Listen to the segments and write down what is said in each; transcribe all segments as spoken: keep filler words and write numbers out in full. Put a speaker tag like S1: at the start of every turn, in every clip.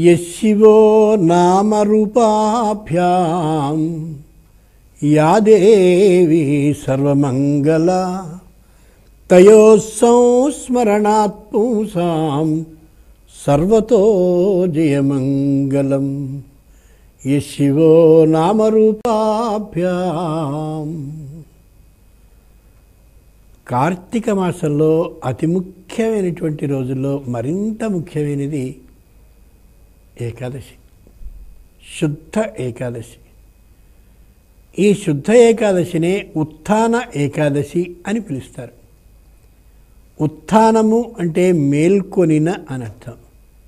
S1: యశివో నామరూపాభ్యాం yeah దేవీ సర్వమంగళ తయోః సంస్మరణాత్ పుంసాం సర్వతో జయమంగళం. యశివో నామరూపాభ్యాం. కార్తీక మాసంలో అతి ముఖ్యమైనటువంటి రోజుల్లో మరింత ముఖ్యమైనది ఏకాదశి, శుద్ధ ఏకాదశి. ఈ శుద్ధ ఏకాదశినే ఉత్థాన ఏకాదశి అని పిలుస్తారు. ఉత్థానము అంటే మేల్కొనిన అనర్థం.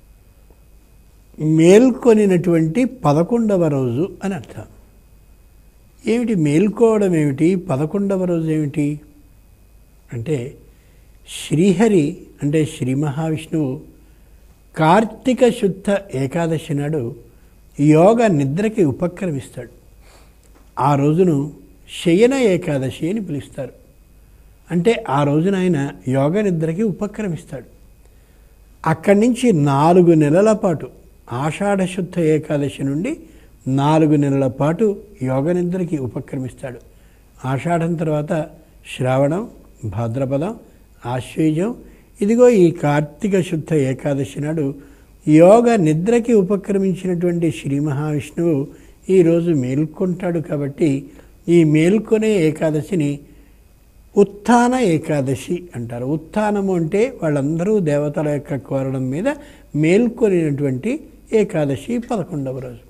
S1: మేల్కొనినటువంటి పదకొండవ రోజు అని అర్థం. ఏమిటి మేల్కోవడం ఏమిటి, పదకొండవ రోజు ఏమిటి అంటే, శ్రీహరి అంటే శ్రీ మహావిష్ణువు కార్తీక శుద్ధ ఏకాదశి నాడు యోగ నిద్రకి ఉపక్రమిస్తాడు. ఆ రోజును శయన ఏకాదశి అని పిలుస్తారు. అంటే ఆ రోజున ఆయన యోగ నిద్రకి ఉపక్రమిస్తాడు. అక్కడి నుంచి నాలుగు నెలల పాటు, ఆషాఢ శుద్ధ ఏకాదశి నుండి నాలుగు నెలల పాటు యోగ నిద్రకి ఉపక్రమిస్తాడు. ఆషాఢం తర్వాత శ్రావణం, భాద్రపదం, ఆశ్వయుజం, ఇదిగో ఈ కార్తీక శుద్ధ ఏకాదశి నాడు యోగ నిద్రకి ఉపక్రమించినటువంటి శ్రీ మహావిష్ణువు ఈరోజు మేల్కొంటాడు. కాబట్టి ఈ మేల్కొనే ఏకాదశిని ఉత్థాన ఏకాదశి అంటారు. ఉత్థానము అంటే వాళ్ళందరూ దేవతల యొక్క కోరడం మీద మేల్కొనినటువంటి ఏకాదశి పదకొండవ రోజు.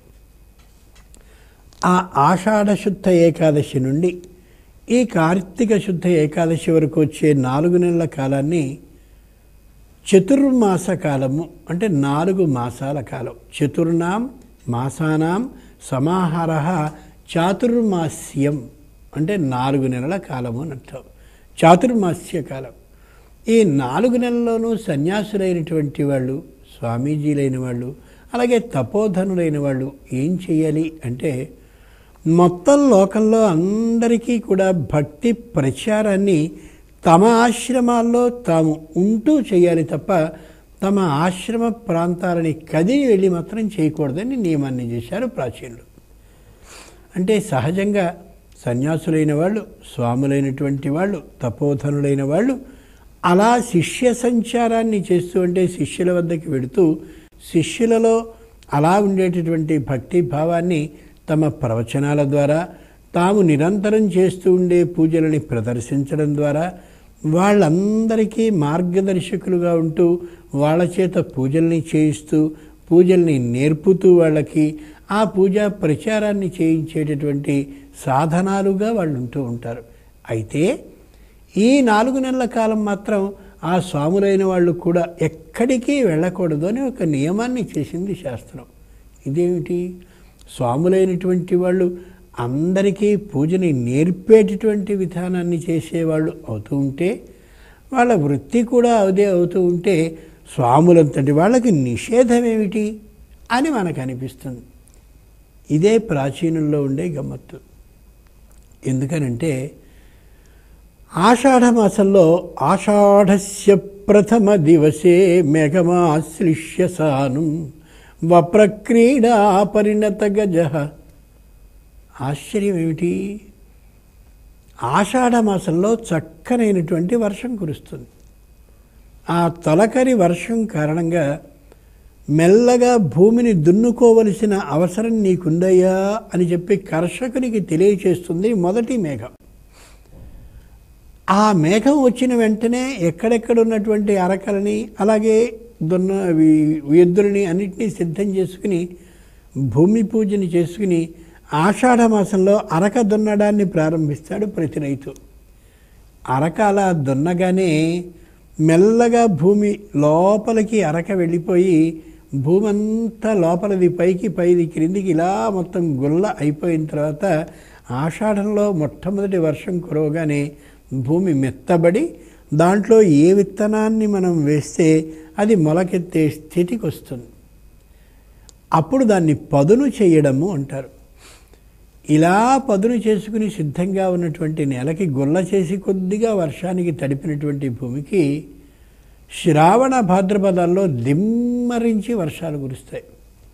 S1: ఆ ఆషాఢ శుద్ధ ఏకాదశి నుండి ఈ కార్తీక శుద్ధ ఏకాదశి వరకు వచ్చే నాలుగు నెలల కాలాన్ని చతుర్మాస కాలము అంటే నాలుగు మాసాల కాలం. చతుర్నాం మాసానాం సమాహార చాతుర్మాస్యం అంటే నాలుగు నెలల కాలము అని అర్థం. చాతుర్మాస్య కాలం. ఈ నాలుగు నెలల్లోనూ సన్యాసులైనటువంటి వాళ్ళు, స్వామీజీలైన వాళ్ళు, అలాగే తపోధనులైన వాళ్ళు ఏం చేయాలి అంటే, మొత్తం లోకంలో అందరికీ కూడా భక్తి ప్రచారాన్ని తమ ఆశ్రమాల్లో తాము ఉంటూ చేయాలి తప్ప తమ ఆశ్రమ ప్రాంతాలని కదిలి వెళ్ళి మాత్రం చేయకూడదని నియమాన్ని చేశారు ప్రాచీనులు. అంటే సహజంగా సన్యాసులైన వాళ్ళు, స్వాములైనటువంటి వాళ్ళు, తపోధనులైన వాళ్ళు అలా శిష్య సంచారాన్ని చేస్తూ, అంటే శిష్యుల వద్దకి వెడుతూ శిష్యులలో అలా ఉండేటటువంటి భక్తి భావాన్ని తమ ప్రవచనాల ద్వారా, తాము నిరంతరం చేస్తూ ఉండే పూజలని ప్రదర్శించడం ద్వారా వాళ్ళందరికీ మార్గదర్శకులుగా ఉంటూ వాళ్ళ చేత పూజల్ని చేయిస్తూ, పూజల్ని నేర్పుతూ వాళ్ళకి ఆ పూజా ప్రచారాన్ని చేయించేటటువంటి సాధనాలుగా వాళ్ళు ఉంటూ ఉంటారు. అయితే ఈ నాలుగు నెలల కాలం మాత్రం ఆ స్వాములైన వాళ్ళు కూడా ఎక్కడికి వెళ్ళకూడదు అని ఒక నియమాన్ని చేసింది శాస్త్రం. ఇదేమిటి? స్వాములైనటువంటి వాళ్ళు అందరికీ పూజని నేర్పేటటువంటి విధానాన్ని చేసేవాళ్ళు అవుతూ ఉంటే, వాళ్ళ వృత్తి కూడా అదే అవుతూ ఉంటే, స్వాములంతటి వాళ్ళకి నిషేధం ఏమిటి అని మనకు అనిపిస్తుంది. ఇదే ప్రాచీనుల్లో ఉండే గమ్మత్తు. ఎందుకనంటే ఆషాఢ మాసంలో ఆషాఢస్య ప్రథమ దివసే మేఘమాశ్లిష్య సాను వప్రక్రీడా పరిణత గజ. ఆశ్చర్యం ఏమిటి? ఆషాఢ మాసంలో చక్కనైనటువంటి వర్షం కురుస్తుంది. ఆ తొలకరి వర్షం కారణంగా మెల్లగా భూమిని దున్నుకోవలసిన అవసరం నీకుందయ్యా అని చెప్పి కర్షకునికి తెలియచేస్తుంది మొదటి మేఘం. ఆ మేఘం వచ్చిన వెంటనే ఎక్కడెక్కడ ఉన్నటువంటి అరకలని, అలాగే దున్న ఎద్దులని అన్నింటినీ సిద్ధం చేసుకుని భూమి పూజని చేసుకుని ఆషాఢ మాసంలో అరక దున్నడాన్ని ప్రారంభిస్తాడు ప్రతి రైతు. అరక అలా దున్నగానే మెల్లగా భూమి లోపలికి అరక వెళ్ళిపోయి భూమి అంతా లోపలిది పైకి, పైది క్రిందికి ఇలా మొత్తం గుల్ల అయిపోయిన తర్వాత ఆషాఢంలో మొట్టమొదటి వర్షం కురవగానే భూమి మెత్తబడి దాంట్లో ఏ విత్తనాన్ని మనం వేస్తే అది మొలకెత్తే స్థితికి వస్తుంది. అప్పుడు దాన్ని పదును చేయడము అంటారు. ఇలా పదును చేసుకుని సిద్ధంగా ఉన్నటువంటి నేలకి గుల్ల చేసి కొద్దిగా వర్షానికి తడిపినటువంటి భూమికి శ్రావణ భాద్రపదాల్లో దిమ్మరించి వర్షాలు కురుస్తాయి.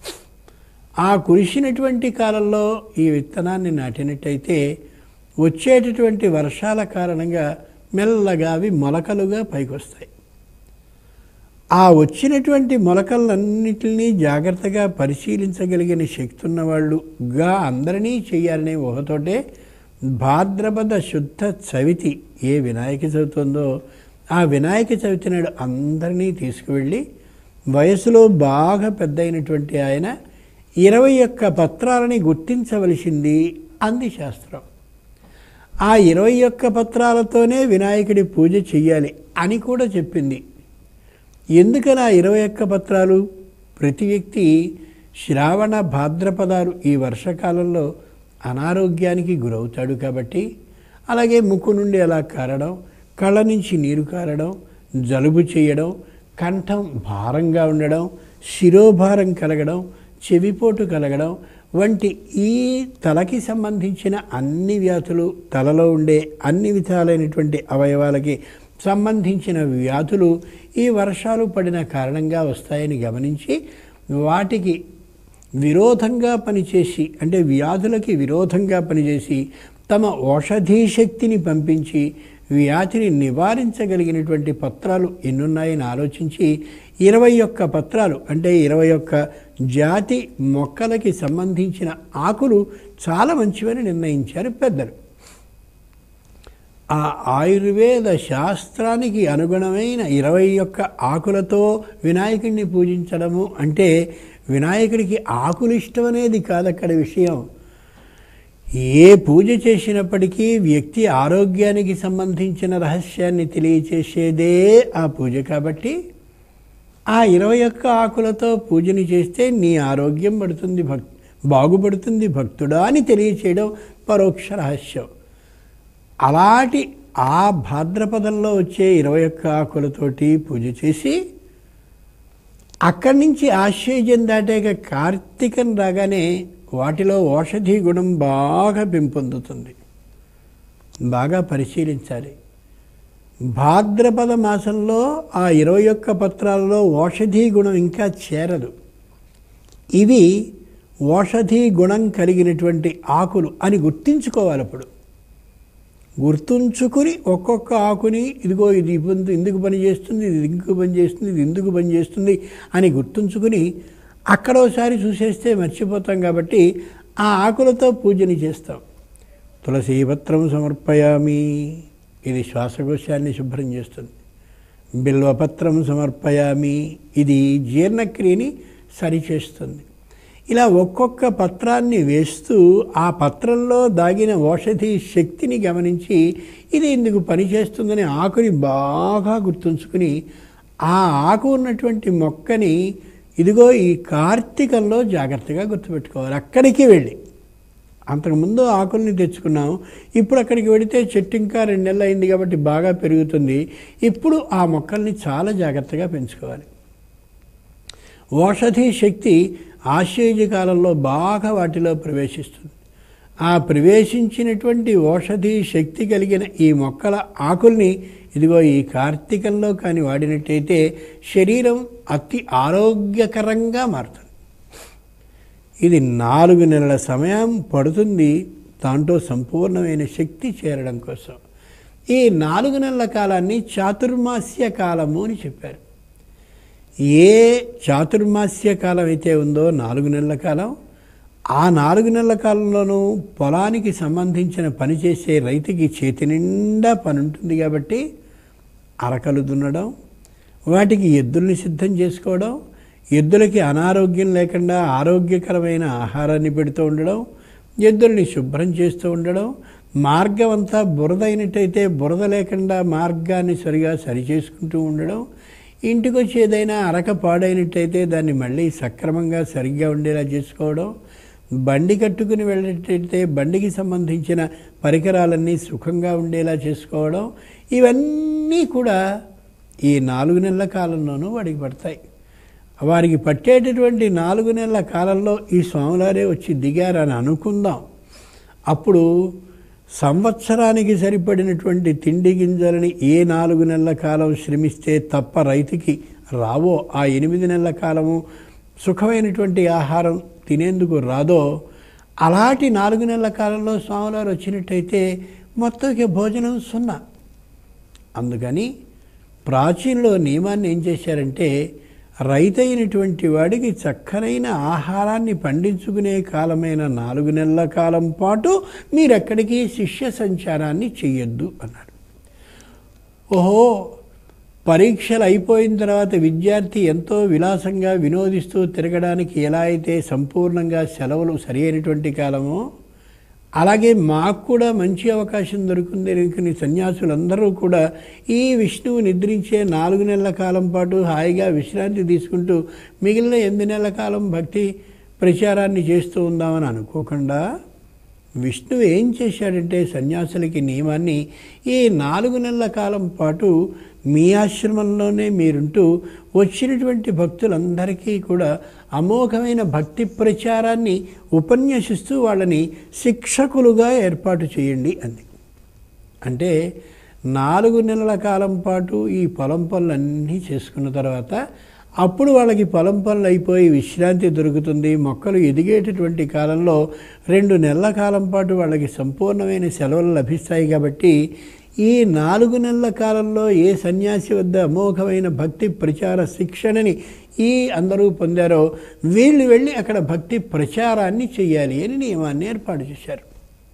S1: ఆ కురిసినటువంటి కాలంలో ఈ విత్తనాన్ని నాటినట్టయితే వచ్చేటటువంటి వర్షాల కారణంగా మెల్లగా అవి మొలకలుగా పైకొస్తాయి. ఆ వచ్చినటువంటి మొలకలన్నిటినీ జాగ్రత్తగా పరిశీలించగలిగిన శక్తి ఉన్నవాళ్ళుగా అందరినీ చేయాలనే ఊహతోటే భాద్రపద శుద్ధ చవితి ఏ వినాయక చవితి ఉందో ఆ వినాయక చవితి నాడు అందరినీ తీసుకువెళ్ళి వయసులో బాగా పెద్ద అయినటువంటి ఆయన ఇరవై ఒక్క పత్రాలని గుర్తించవలసింది అంది శాస్త్రం. ఆ ఇరవై ఒక్క పత్రాలతోనే వినాయకుడి పూజ చెయ్యాలి అని కూడా చెప్పింది. ఎందుకని ఆ ఇరవై ఒక్క పత్రాలు? ప్రతి వ్యక్తి శ్రావణ భాద్రపదాలు ఈ వర్షకాలంలో అనారోగ్యానికి గురవుతాడు కాబట్టి, అలాగే ముక్కు నుండి అలా కారడం, కళ్ళ నుంచి నీరు కారడం, జలుబు చేయడం, కంఠం భారంగా ఉండడం, శిరోభారం కలగడం, చెవిపోటు కలగడం వంటి ఈ తలకి సంబంధించిన అన్ని వ్యాధులు, తలలో ఉండే అన్ని విధాలైనటువంటి అవయవాలకి సంబంధించిన వ్యాధులు ఈ వర్షాలు పడిన కారణంగా వస్తాయని గమనించి వాటికి విరోధంగా పనిచేసి, అంటే వ్యాధులకి విరోధంగా పనిచేసి తమ ఔషధీ శక్తిని పంపించి వ్యాధిని నివారించగలిగినటువంటి పత్రాలు ఎన్నున్నాయని ఆలోచించి ఇరవై ఒక్క పత్రాలు, అంటే ఇరవై ఒక్క జాతి మొక్కలకి సంబంధించిన ఆకులు చాలా మంచివని నిర్ణయించారు పెద్దలు. ఆ ఆయుర్వేద శాస్త్రానికి అనుగుణమైన ఇరవై ఒక్క ఆకులతో వినాయకుడిని పూజించడము అంటే వినాయకుడికి ఆకులు ఇష్టం అనేది కాదు అక్కడ విషయం. ఏ పూజ చేసినప్పటికీ వ్యక్తి ఆరోగ్యానికి సంబంధించిన రహస్యాన్ని తెలియచేసేదే ఆ పూజ. కాబట్టి ఆ ఇరవై ఒక్క ఆకులతో పూజని చేస్తే నీ ఆరోగ్యం పడుతుంది, భక్ బాగుపడుతుంది భక్తుడా అని తెలియచేయడం పరోక్ష రహస్యం. అలాంటి ఆ భాద్రపదంలో వచ్చే ఇరవై ఒక్క ఆకులతోటి పూజ చేసి అక్కడి నుంచి ఆశ్చర్యం దాటాక కార్తీకం రాగానే వాటిలో ఔషధీ గుణం బాగా పెంపొందుతుంది. బాగా పరిశీలించాలి. భాద్రపద మాసంలో ఆ ఇరవై ఒక్క పత్రాలలో ఔషధీ గుణం ఇంకా చేరదు. ఇవి ఔషధీ గుణం కలిగినటువంటి ఆకులు అని గుర్తించుకోవాలి. అప్పుడు గుర్తుంచుకుని ఒక్కొక్క ఆకుని ఇదిగో ఇది ఎందుకు పనిచేస్తుంది, ఇది ఎందుకు పనిచేస్తుంది, ఇది ఎందుకు పనిచేస్తుంది అని గుర్తుంచుకుని అక్కడ ఒకసారి చూసేస్తే మర్చిపోతాం. కాబట్టి ఆ ఆకులతో పూజని చేస్తాం. తులసీపత్రం సమర్పయామి, ఇది శ్వాసకోశాన్ని శుభ్రం చేస్తుంది. బిల్వపత్రం సమర్పయామి, ఇది జీర్ణక్రియని సరిచేస్తుంది. ఇలా ఒక్కొక్క పత్రాన్ని వేస్తూ ఆ పత్రంలో దాగిన ఔషధి శక్తిని గమనించి ఇది ఎందుకు పనిచేస్తుందని ఆకుని బాగా గుర్తుంచుకుని ఆ ఆకు ఉన్నటువంటి మొక్కని ఇదిగో ఈ కార్తీకంలో జాగ్రత్తగా గుర్తుపెట్టుకోవాలి. అక్కడికి వెళ్ళి అంతకుముందు ఆకుల్ని తెచ్చుకున్నాం, ఇప్పుడు అక్కడికి వెళితే చెట్టు ఇంకా రెండు నెలలు అయింది కాబట్టి బాగా పెరుగుతుంది. ఇప్పుడు ఆ మొక్కల్ని చాలా జాగ్రత్తగా పెంచుకోవాలి. ఔషధీ శక్తి ఆశ్చర్య కాలంలో బాగా వాటిలో ప్రవేశిస్తుంది. ఆ ప్రవేశించినటువంటి ఔషధీ శక్తి కలిగిన ఈ మొక్కల ఆకుల్ని ఇదిగో ఈ కార్తీకంలో కానీ వాడినట్టయితే శరీరం అతి ఆరోగ్యకరంగా మారుతుంది. ఇది నాలుగు నెలల సమయం పడుతుంది దాంట్లో సంపూర్ణమైన శక్తి చేరడం కోసం. ఈ నాలుగు నెలల కాలాన్ని చాతుర్మాస్య కాలము అని చెప్పారు. ఏ చాతుర్మాస్య కాలం అయితే ఉందో నాలుగు నెలల కాలం, ఆ నాలుగు నెలల కాలంలోనూ పొలానికి సంబంధించిన పని చేసే రైతుకి చేతి నిండా పని ఉంటుంది. కాబట్టి అరకలు దున్నడం, వాటికి ఎద్దుల్ని సిద్ధం చేసుకోవడం, ఎద్దులకి అనారోగ్యం లేకుండా ఆరోగ్యకరమైన ఆహారాన్ని పెడుతూ ఉండడం, ఎద్దుల్ని శుభ్రం చేస్తూ ఉండడం, మార్గం అంతా బురద అయినట్టయితే బురద లేకుండా మార్గాన్ని సరిగా సరిచేసుకుంటూ ఉండడం, ఇంటికి వచ్చి ఏదైనా అరక పాడైనట్టయితే దాన్ని మళ్ళీ సక్రమంగా సరిగ్గా ఉండేలా చేసుకోవడం, బండి కట్టుకుని వెళ్ళేటట్టయితే బండికి సంబంధించిన పరికరాలన్నీ సుఖంగా ఉండేలా చేసుకోవడం, ఇవన్నీ కూడా ఈ నాలుగు నెలల కాలంలోనూ వాడికి పడతాయి. వారికి పట్టేటటువంటి నాలుగు నెలల కాలంలో ఈ స్వాములారే వచ్చి దిగారని అనుకుందాం. అప్పుడు సంవత్సరానికి సరిపడినటువంటి తిండి గింజలని ఏ నాలుగు నెలల కాలం శ్రమిస్తే తప్ప రైతుకి రావో ఆ ఎనిమిది నెలల కాలము సుఖమైనటువంటి ఆహారం తినేందుకు రాదో అలాంటి నాలుగు నెలల కాలంలో స్వామివారు వచ్చినట్టయితే మొత్తంకి భోజనం సున్నా. అందుకని ప్రాచీనలో నియమాన్ని ఏం చేశారంటే రైతైనటువంటి వాడికి చక్కనైన ఆహారాన్ని పండించుకునే కాలమైన నాలుగు నెలల కాలం పాటు మీరెక్కడికి శిష్య సంచారాన్ని చెయ్యొద్దు అన్నాడు. ఓహో, పరీక్షలు అయిపోయిన తర్వాత విద్యార్థి ఎంతో విలాసంగా వినోదిస్తూ తిరగడానికి ఎలా అయితే సంపూర్ణంగా సెలవులు సరి అయినటువంటి కాలమో అలాగే మాకు కూడా మంచి అవకాశం దొరుకుతుంది అనుకుని సన్యాసులందరూ కూడా ఈ విష్ణువు నిద్రించే నాలుగు నెలల కాలం పాటు హాయిగా విశ్రాంతి తీసుకుంటూ మిగిలిన ఎనిమిది నెలల కాలం భక్తి ప్రచారాన్ని చేస్తూ ఉందామని అనుకోకుండా విష్ణువు ఏం చేశాడంటే సన్యాసులకి నియమాన్ని ఈ నాలుగు నెలల కాలం పాటు మీ ఆశ్రమంలోనే మీరుంటూ వచ్చినటువంటి భక్తులందరికీ కూడా అమోఘమైన భక్తి ప్రచారాన్ని ఉపన్యసిస్తూ వాళ్ళని శిక్షకులుగా ఏర్పాటు చేయండి అంది. అంటే నాలుగు నెలల కాలం పాటు ఈ పొలం పనులన్నీ చేసుకున్న తర్వాత అప్పుడు వాళ్ళకి పొలం పనులు అయిపోయి విశ్రాంతి దొరుకుతుంది. మొక్కలు ఎదిగేటటువంటి కాలంలో రెండు నెలల కాలం పాటు వాళ్ళకి సంపూర్ణమైన సెలవులు లభిస్తాయి. కాబట్టి ఈ నాలుగు నెలల కాలంలో ఏ సన్యాసి వద్ద అమోఘమైన భక్తి ప్రచార శిక్షణని ఈ అందరూ పొందారో వీళ్ళు వెళ్ళి అక్కడ భక్తి ప్రచారాన్ని చెయ్యాలి అని నియమాన్ని ఏర్పాటు చేశారు.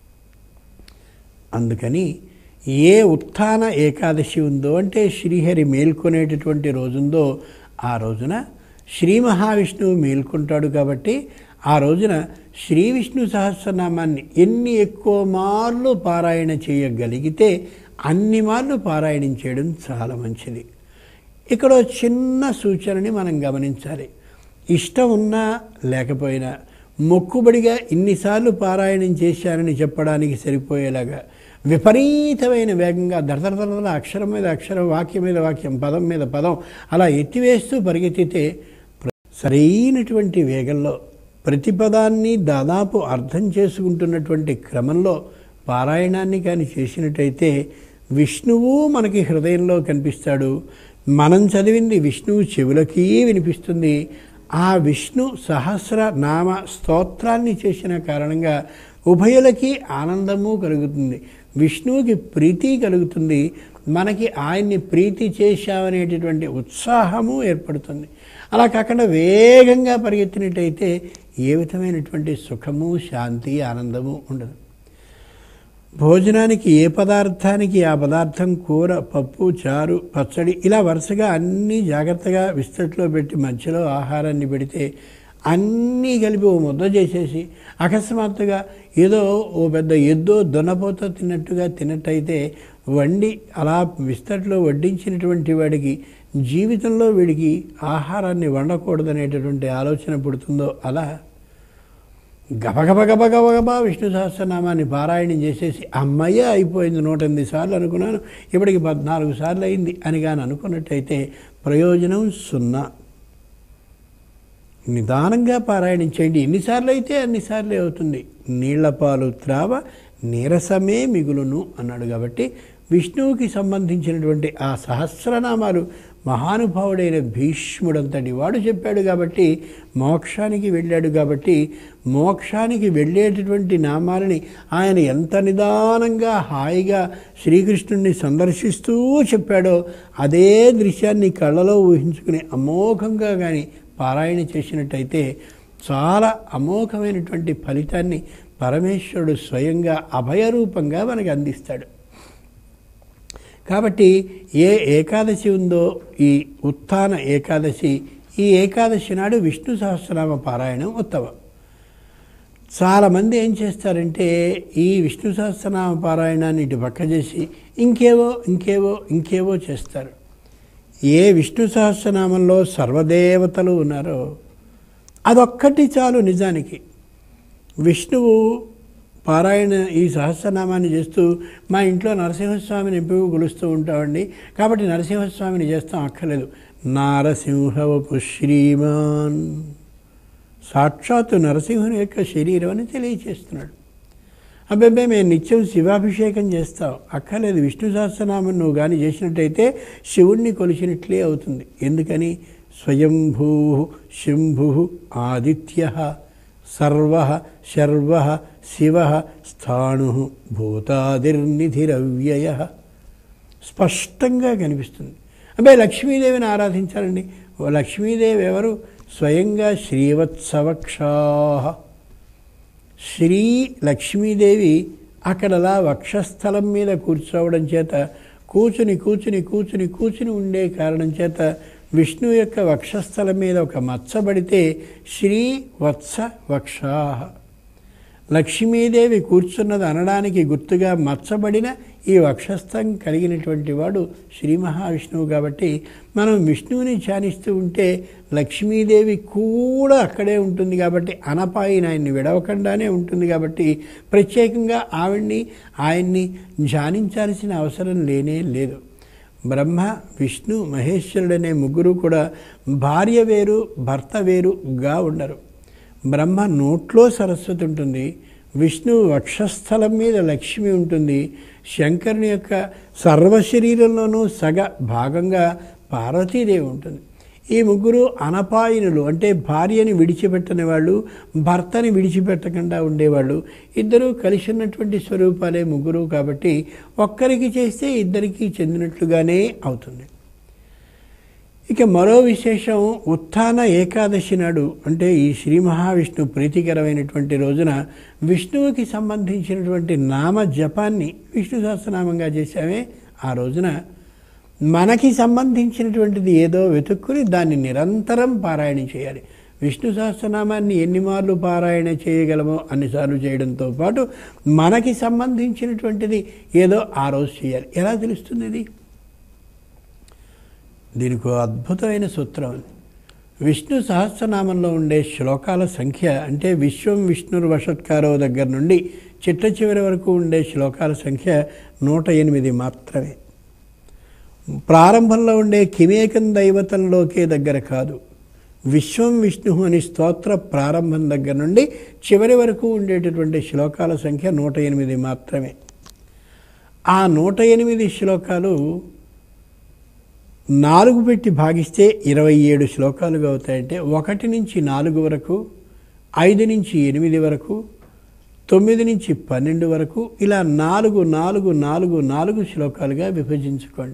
S1: అందుకని ఏ ఉత్థాన ఏకాదశి ఉందో అంటే శ్రీహరి మేల్కొనేటటువంటి రోజుందో ఆ రోజున శ్రీ మహావిష్ణువు మేల్కొంటాడు. కాబట్టి ఆ రోజున శ్రీ విష్ణు సహస్రనామాన్ని ఎన్ని ఎక్కువ మార్లు పారాయణ చేయగలిగితే అన్ని మార్లు పారాయణం చేయడం చాలా మంచిది. ఇక్కడ చిన్న సూచనని మనం గమనించాలి. ఇష్టం ఉన్నా లేకపోయినా మొక్కుబడిగా ఇన్నిసార్లు పారాయణం చేశానని చెప్పడానికి సరిపోయేలాగా విపరీతమైన వేగంగా దరదరదర అక్షరం మీద అక్షరం, వాక్యం మీద వాక్యం, పదం మీద పదం అలా ఎత్తివేస్తూ పరిగెత్తితే సరైనటువంటి వేగంలో ప్రతి పదాన్ని దాదాపు అర్థం చేసుకుంటున్నటువంటి క్రమంలో పారాయణాన్ని కానీ చేసినట్టయితే విష్ణువు మనకి హృదయంలో కనిపిస్తాడు. మనం చదివింది విష్ణువు చెవులకి వినిపిస్తుంది. ఆ విష్ణు సహస్ర నామ స్తోత్రాన్ని చేసిన కారణంగా ఉభయులకి ఆనందము కలుగుతుంది, విష్ణువుకి ప్రీతి కలుగుతుంది, మనకి ఆయన్ని ప్రీతి చేశామనేటటువంటి ఉత్సాహము ఏర్పడుతుంది. అలా కాకుండా వేగంగా పరిగెత్తినట్టయితే ఏ విధమైనటువంటి సుఖము, శాంతి, ఆనందము ఉండదు. భోజనానికి ఏ పదార్థానికి ఆ పదార్థం కూర, పప్పు, చారు, పచ్చడి ఇలా వరుసగా అన్నీ జాగ్రత్తగా విస్తట్లో పెట్టి మధ్యలో ఆహారాన్ని పెడితే అన్నీ కలిపి ఓ ముద్ద చేసేసి అకస్మాత్తుగా ఏదో ఓ పెద్ద ఎద్దో దొన్నపోతో తిన్నట్టుగా తిన్నట్టయితే వండి అలా విస్తట్లో వడ్డించినటువంటి వాడికి జీవితంలో వీడికి ఆహారాన్ని వండకూడదనేటటువంటి ఆలోచన పుడుతుందో అలా గబగబ గబగబగబా విష్ణు సహస్రనామాన్ని పారాయణం చేసేసి అమ్మయ్య అయిపోయింది, నూట ఎనిమిది సార్లు అనుకున్నాను, ఇప్పటికి పద్నాలుగు సార్లు అయింది అని కానీ అనుకున్నట్టయితే ప్రయోజనం సున్నా. నిదానంగా పారాయణం చేయండి. ఎన్నిసార్లు అయితే అన్నిసార్లే అవుతుంది. నీళ్లపాలు త్రావ నీరసమే మిగులును అన్నాడు. కాబట్టి విష్ణువుకి సంబంధించినటువంటి ఆ సహస్రనామాలు మహానుభావుడైన భీష్ముడంతటి వాడు చెప్పాడు కాబట్టి మోక్షానికి వెళ్ళాడు. కాబట్టి మోక్షానికి వెళ్ళేటటువంటి నామాలని ఆయన ఎంత నిదానంగా హాయిగా శ్రీకృష్ణుడిని సందర్శిస్తూ చెప్పాడో అదే దృశ్యాన్ని కళ్ళలో ఊహించుకుని అమోఘంగా కానీ పారాయణ చేసినట్టయితే చాలా అమోఘమైనటువంటి ఫలితాన్ని పరమేశ్వరుడు స్వయంగా అభయరూపంగా మనకు అందిస్తాడు. కాబట్టి ఏ ఏకాదశి ఉందో ఈ ఉత్థాన ఏకాదశి, ఈ ఏకాదశి నాడు విష్ణు సహస్రనామ పారాయణం ఉత్తమం. చాలామంది ఏం చేస్తారంటే ఈ విష్ణు సహస్రనామ పారాయణాన్ని ఇటు పక్క చేసి ఇంకేవో ఇంకేవో ఇంకేవో చేస్తారు. ఏ విష్ణు సహస్రనామంలో సర్వదేవతలు ఉన్నారో అదొక్కటి చాలు. నిజానికి విష్ణువు పారాయణ ఈ సహస్రనామాన్ని చేస్తూ మా ఇంట్లో నరసింహస్వామిని ఎంపిక కొలుస్తూ ఉంటామండి, కాబట్టి నరసింహస్వామిని చేస్తాం అక్కర్లేదు. నారసింహవపు శ్రీమాన్ సాక్షాత్తు నరసింహుని యొక్క శరీరం అని తెలియచేస్తున్నాడు. అబ్బాయి మేము నిత్యం శివాభిషేకం చేస్తాం అక్కర్లేదు. విష్ణు సహస్రనామం నువ్వు కానీ చేసినట్టయితే శివుణ్ణి కొలిచినట్లే అవుతుంది. ఎందుకని స్వయంభూ శంభు ఆదిత్య సర్వః శర్వః శివః స్థాణుః భూతాదిర్నిధిరవ్యయః. స్పష్టంగా కనిపిస్తుంది. అబ్బాయి లక్ష్మీదేవిని ఆరాధించాలండి. లక్ష్మీదేవి ఎవరు? స్వయంగా శ్రీవత్సవక్షాః. శ్రీ లక్ష్మీదేవి అక్కడలా వక్షస్థలం మీద కూర్చోవడం చేత, కూచుని కూచుని కూచుని కూచుని ఉండే కారణం చేత విష్ణువు యొక్క వక్షస్థలం మీద ఒక మచ్చబడితే శ్రీ వత్స వక్షాః. లక్ష్మీదేవి కూర్చున్నది అనడానికి గుర్తుగా మచ్చబడిన ఈ వక్షస్థం కలిగినటువంటి వాడు శ్రీ మహావిష్ణువు. కాబట్టి మనం విష్ణువుని ధ్యానిస్తూ ఉంటే లక్ష్మీదేవి కూడా అక్కడే ఉంటుంది. కాబట్టి అనపాయిని ఆయన్ని విడవకుండానే ఉంటుంది. కాబట్టి ప్రత్యేకంగా ఆవిడ్ని ఆయన్ని ధ్యానించాల్సిన అవసరం లేనే లేదు. బ్రహ్మ విష్ణు మహేశ్వరుడనే ముగ్గురు కూడా భార్య వేరు భర్త వేరుగా ఉండరు. బ్రహ్మ నోట్లో సరస్వతి ఉంటుంది, విష్ణు వక్షస్థలం మీద లక్ష్మి ఉంటుంది, శంకరుని యొక్క సర్వశరీరంలోనూ సగ భాగంగా పార్వతీదేవి ఉంటుంది. ఈ ముగ్గురు అనపాయనులు, అంటే భార్యని విడిచిపెట్టని వాళ్ళు, భర్తని విడిచిపెట్టకుండా ఉండేవాళ్ళు. ఇద్దరూ కలిసి ఉన్నటువంటి స్వరూపాలే ముగ్గురు. కాబట్టి ఒక్కరికి చేస్తే ఇద్దరికీ చెందినట్లుగానే అవుతుంది. ఇక మరో విశేషం, ఉత్థాన ఏకాదశి నాడు, అంటే ఈ శ్రీ మహావిష్ణు ప్రీతికరమైనటువంటి రోజున విష్ణువుకి సంబంధించినటువంటి నామ జపాన్ని విష్ణు సహస్రనామంగా చేశామే, ఆ రోజున మనకి సంబంధించినటువంటిది ఏదో వెతుక్కుని దాన్ని నిరంతరం పారాయణ చేయాలి. విష్ణు సహస్రనామాన్ని ఎన్నిమార్లు పారాయణ చేయగలమో అన్నిసార్లు చేయడంతో పాటు మనకి సంబంధించినటువంటిది ఏదో ఆ రోజు చేయాలి. ఎలా తెలుస్తుంది ఇది? దీనికి అద్భుతమైన సూత్రం ఉంది. విష్ణు సహస్రనామంలో ఉండే శ్లోకాల సంఖ్య, అంటే విశ్వం విష్ణుర్వషత్కారో దగ్గర నుండి చిట్ట చివరి వరకు ఉండే శ్లోకాల సంఖ్య నూట ఎనిమిది మాత్రమే. ప్రారంభంలో ఉండే కిమేకం దైవతంలోకే దగ్గర కాదు, విశ్వం విష్ణు అని స్తోత్ర ప్రారంభం దగ్గర నుండి చివరి వరకు ఉండేటటువంటి శ్లోకాల సంఖ్య నూట ఎనిమిది మాత్రమే. ఆ నూట ఎనిమిది శ్లోకాలు నాలుగు పెట్టి భాగిస్తే ఇరవై ఏడు శ్లోకాలుగా అవుతాయంటే ఒకటి నుంచి నాలుగు వరకు, ఐదు నుంచి ఎనిమిది వరకు, తొమ్మిది నుంచి పన్నెండు వరకు, ఇలా నాలుగు నాలుగు నాలుగు నాలుగు శ్లోకాలుగా విభజించుకోండి.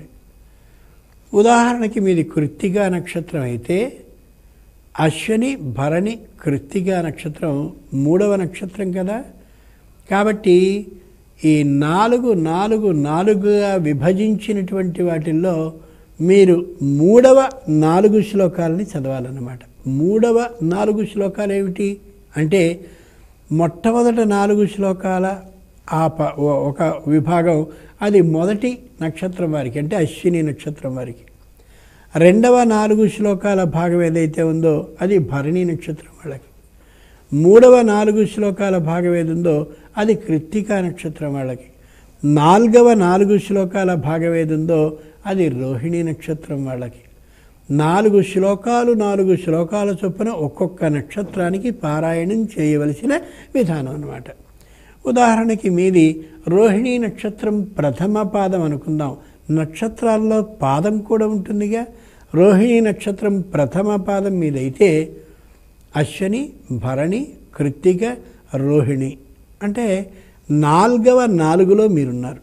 S1: ఉదాహరణకి మీది కృత్తికా నక్షత్రం అయితే అశ్వని భరణి కృత్తికా నక్షత్రం మూడవ నక్షత్రం కదా. కాబట్టి ఈ నాలుగు నాలుగు నాలుగుగా విభజించినటువంటి వాటిల్లో మీరు మూడవ నాలుగు శ్లోకాలని చదవాలన్నమాట. మూడవ నాలుగు శ్లోకాలు ఏమిటి అంటే, మొట్టమొదట నాలుగు శ్లోకాల ఆ ప ఒక విభాగం అది మొదటి నక్షత్రం వారికి, అంటే అశ్విని నక్షత్రం వారికి. రెండవ నాలుగు శ్లోకాల భాగం ఏదైతే ఉందో అది భరణి నక్షత్రం వాళ్ళకి. మూడవ నాలుగు శ్లోకాల భాగం ఏది ఉందో అది కృత్తికా నక్షత్రం వాళ్ళకి. నాలుగవ నాలుగు శ్లోకాల భాగం ఏది ఉందో అది రోహిణి నక్షత్రం వాళ్ళకి. నాలుగు శ్లోకాలు నాలుగు శ్లోకాల చొప్పున ఒక్కొక్క నక్షత్రానికి పారాయణం చేయవలసిన విధానం అన్నమాట. ఉదాహరణకి మీది రోహిణి నక్షత్రం ప్రథమ పాదం అనుకుందాం. నక్షత్రాల్లో పాదం కూడా ఉంటుందిగా. రోహిణి నక్షత్రం ప్రథమ పాదం మీదైతే అశ్వని భరణి కృత్తిక రోహిణి, అంటే నాలుగవ నాలుగులో మీరున్నారు.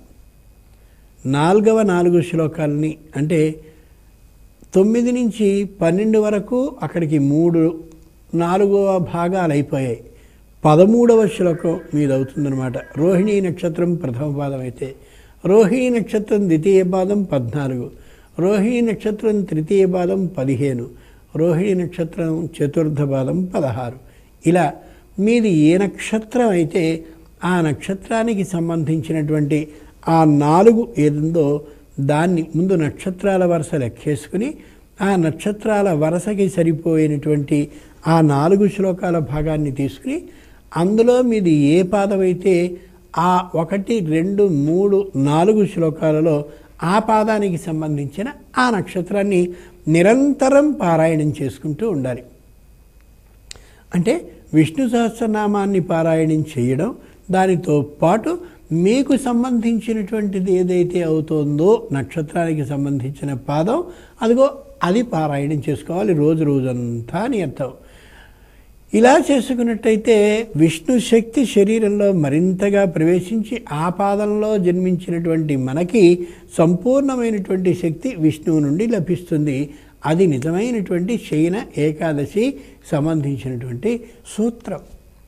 S1: నాలుగవ నాలుగు శ్లోకాలని అంటే తొమ్మిది నుంచి పన్నెండు వరకు అక్కడికి మూడు నాలుగవ భాగాలు అయిపోయాయి. పదమూడవ శ్లోకం మీద అవుతుందన్నమాట. రోహిణీ నక్షత్రం ప్రథమ పాదం అయితే, రోహిణీ నక్షత్రం ద్వితీయ పాదం పద్నాలుగు, రోహిణీ నక్షత్రం తృతీయ పాదం పదిహేను, రోహిణీ నక్షత్రం చతుర్థ పాదం పదహారు. ఇలా మీది ఏ నక్షత్రం అయితే ఆ నక్షత్రానికి సంబంధించినటువంటి ఆ నాలుగు ఏదుందో దాన్ని ముందు నక్షత్రాల వరుస లెక్కేసుకుని ఆ నక్షత్రాల వరుసకి సరిపోయినటువంటి ఆ నాలుగు శ్లోకాల భాగాన్ని తీసుకుని అందులో మీది ఏ పాదం అయితే ఆ ఒకటి రెండు మూడు నాలుగు శ్లోకాలలో ఆ పాదానికి సంబంధించిన ఆ నక్షత్రాన్ని నిరంతరం పారాయణం చేసుకుంటూ ఉండాలి. అంటే విష్ణు సహస్రనామాన్ని పారాయణం చేయడం, దానితో పాటు మీకు సంబంధించినటువంటిది ఏదైతే అవుతుందో నక్షత్రానికి సంబంధించిన పాదం అదిగో అది పారాయణం చేసుకోవాలి రోజు రోజంతా అని అర్థం. ఇలా చేసుకున్నట్టయితే విష్ణు శక్తి శరీరంలో మరింతగా ప్రవేశించి ఆ పాదంలో జన్మించినటువంటి మనకి సంపూర్ణమైనటువంటి శక్తి విష్ణువు నుండి లభిస్తుంది. అది నిజమైనటువంటి శయన ఏకాదశి సంబంధించినటువంటి సూత్రం.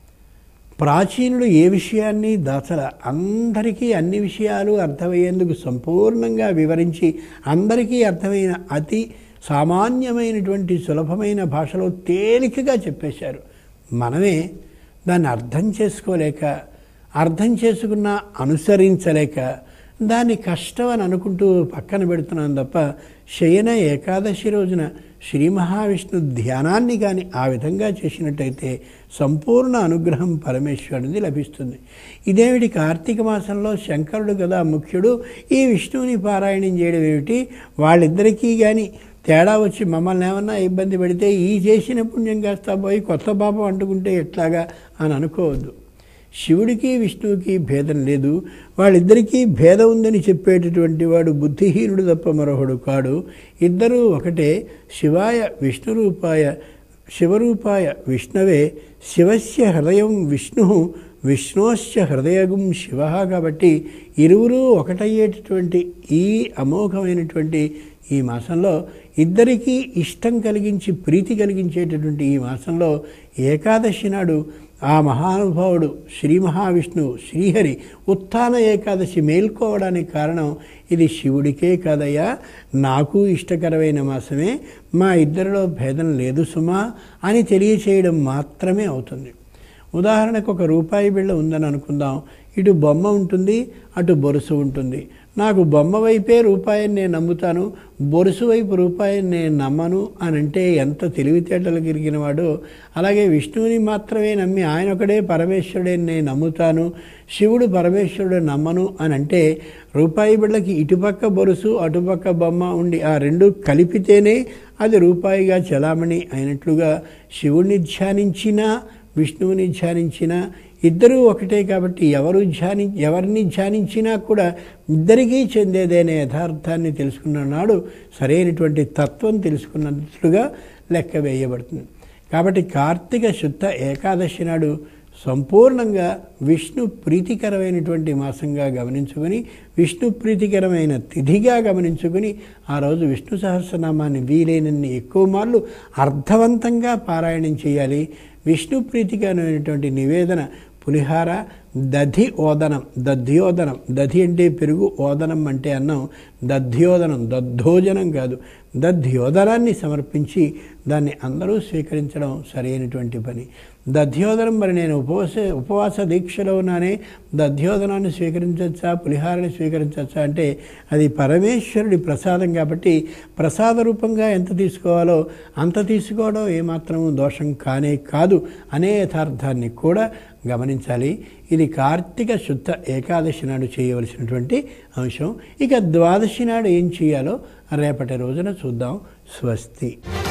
S1: ప్రాచీనుడు ఏ విషయాన్ని దాచల, అందరికీ అన్ని విషయాలు అర్థమయ్యేందుకు సంపూర్ణంగా వివరించి అందరికీ అర్థమైన అతి సామాన్యమైనటువంటి సులభమైన భాషలో తేలికగా చెప్పేశారు. మనమే దాన్ని అర్థం చేసుకోలేక, అర్థం చేసుకున్నా అనుసరించలేక దాన్ని కష్టం అని అనుకుంటూ పక్కన పెడుతున్నాం తప్ప శయన ఏకాదశి రోజున శ్రీ మహావిష్ణు ధ్యానాన్ని కానీ ఆ విధంగా చేసినట్టయితే సంపూర్ణ అనుగ్రహం పరమేశ్వరునిది లభిస్తుంది. ఇదేమిటి కార్తీక మాసంలో శంకరుడు కదా ముఖ్యుడు, ఈ విష్ణువుని పారాయణం చేయడం ఏమిటి, వాళ్ళిద్దరికీ కానీ తేడా వచ్చి మమ్మల్ని ఏమన్నా ఇబ్బంది పెడితే ఈ చేసిన పుణ్యం కాస్తా పోయి కొత్త పాపం అంటుకుంటే ఎట్లాగా అని అనుకోవద్దు. శివుడికి విష్ణువుకి భేదం లేదు. వాళ్ళిద్దరికీ భేదం ఉందని చెప్పేటటువంటి వాడు బుద్ధిహీనుడు తప్ప మరొకడు కాడు. ఇద్దరూ ఒకటే. శివాయ విష్ణురూపాయ శివరూపాయ విష్ణవే శివస్య హృదయం విష్ణు విష్ణోశ్చ హృదయగం శివ. కాబట్టి ఇరువురు ఒకటయ్యేటటువంటి ఈ అమోఘమైనటువంటి ఈ మాసంలో ఇద్దరికీ ఇష్టం కలిగించి ప్రీతి కలిగించేటటువంటి ఈ మాసంలో ఏకాదశి నాడు ఆ మహానుభావుడు శ్రీ మహావిష్ణువు శ్రీహరి ఉత్థాన ఏకాదశి మేల్కోవడానికి కారణం ఇది శివుడికే కాదయ్యా, నాకు ఇష్టకరమైన మాసమే, మా ఇద్దరిలో భేదం లేదు సుమా అని తెలియచేయడం మాత్రమే అవుతుంది. ఉదాహరణకు ఒక రూపాయి బిళ్ళ ఉందని అనుకుందాం. ఇటు బొమ్మ ఉంటుంది, అటు బొరుసు ఉంటుంది. నాకు బొమ్మ వైపే రూపాయిని నేను నమ్ముతాను, బొరుసు వైపు రూపాయిని నేను నమ్మను అని అంటే ఎంత తెలివితేటలు కలిగిన వాడో. అలాగే విష్ణువుని మాత్రమే నమ్మి ఆయన ఒకడే పరమేశ్వరుడే నేను నమ్ముతాను, శివుడు పరమేశ్వరుడు నమ్మను అని అంటే రూపాయి బిళ్ళకి ఇటుపక్క బొరుసు అటుపక్క బొమ్మ ఉండి ఆ రెండు కలిపితేనే అది రూపాయిగా చలామణి అయినట్లుగా శివుడిని ధ్యానించినా విష్ణువుని ధ్యానించినా ఇద్దరూ ఒకటే. కాబట్టి ఎవరు ధ్యాని ఎవరిని ధ్యానించినా కూడా ఇద్దరికీ చెందేదైన యథార్థాన్ని తెలుసుకున్న నాడు సరైనటువంటి తత్వం తెలుసుకున్నట్లుగా లెక్క వేయబడుతుంది. కాబట్టి కార్తీక శుద్ధ ఏకాదశి నాడు సంపూర్ణంగా విష్ణు ప్రీతికరమైనటువంటి మాసంగా గమనించుకొని విష్ణు ప్రీతికరమైన తిథిగా గమనించుకొని ఆ రోజు విష్ణు సహస్రనామాన్ని వీలైనన్ని ఎక్కువ మార్లు అర్థవంతంగా పారాయణం చేయాలి. విష్ణు ప్రీతికరమైనటువంటి నివేదన పులిహార, దధి ఓదనం, దధ్యోదనం. దధి అంటే పెరుగు, ఓదనం అంటే అన్నం. దధ్యోదనం దద్దోజనం కాదు, దధ్యోదనాన్ని సమర్పించి దాన్ని అందరూ స్వీకరించడం సరైనటువంటి పని. దధ్యోదనం మరి నేను ఉపవాస ఉపవాస దీక్షలో ఉన్నానే, దధ్యోదనాన్ని స్వీకరించవచ్చా, పులిహారని స్వీకరించవచ్చా అంటే అది పరమేశ్వరుడి ప్రసాదం. కాబట్టి ప్రసాద రూపంగా ఎంత తీసుకోవాలో అంత తీసుకోవడం ఏమాత్రం దోషం కానే కాదు అనే యథార్థాన్ని కూడా గమనించాలి. ఇది కార్తీక శుద్ధ ఏకాదశి నాడు చేయవలసినటువంటి అంశం. ఇక ద్వాదశి నాడు ఏం చేయాలో రేపటి రోజున చూద్దాం. స్వస్తి.